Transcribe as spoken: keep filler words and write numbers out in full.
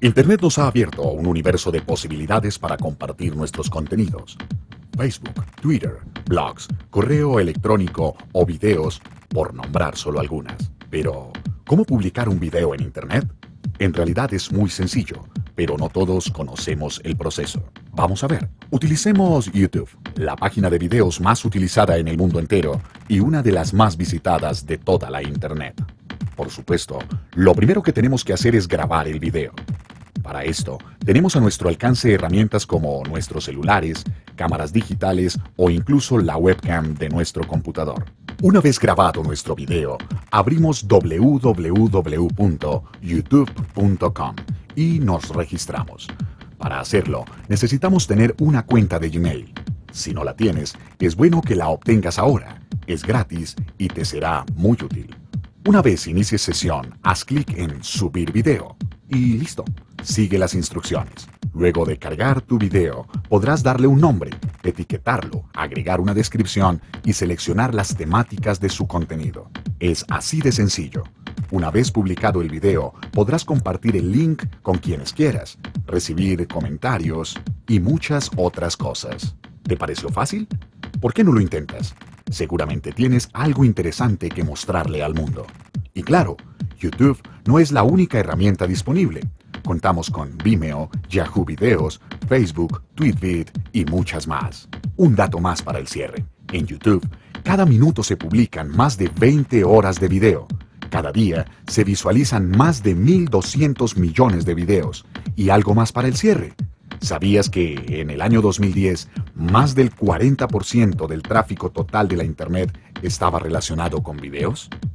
Internet nos ha abierto a un universo de posibilidades para compartir nuestros contenidos. Facebook, Twitter, blogs, correo electrónico o videos, por nombrar solo algunas. Pero, ¿cómo publicar un video en Internet? En realidad es muy sencillo, pero no todos conocemos el proceso. Vamos a ver. Utilicemos YouTube, la página de videos más utilizada en el mundo entero y una de las más visitadas de toda la Internet. Por supuesto, lo primero que tenemos que hacer es grabar el video. Para esto, tenemos a nuestro alcance herramientas como nuestros celulares, cámaras digitales o incluso la webcam de nuestro computador. Una vez grabado nuestro video, abrimos doble u doble u doble u punto youtube punto com y nos registramos. Para hacerlo, necesitamos tener una cuenta de Gmail. Si no la tienes, es bueno que la obtengas ahora. Es gratis y te será muy útil. Una vez inicies sesión, haz clic en Subir video y listo. Sigue las instrucciones. Luego de cargar tu video, podrás darle un nombre, etiquetarlo, agregar una descripción y seleccionar las temáticas de su contenido. Es así de sencillo. Una vez publicado el video, podrás compartir el link con quienes quieras, recibir comentarios y muchas otras cosas. ¿Te pareció fácil? ¿Por qué no lo intentas? Seguramente tienes algo interesante que mostrarle al mundo. Y claro, YouTube no es la única herramienta disponible. Contamos con Vimeo, Yahoo Videos, Facebook, TweetVid y muchas más. Un dato más para el cierre. En YouTube, cada minuto se publican más de veinte horas de video. Cada día se visualizan más de mil doscientos millones de videos. Y algo más para el cierre. ¿Sabías que en el año dos mil diez, más del cuarenta por ciento del tráfico total de la Internet estaba relacionado con videos?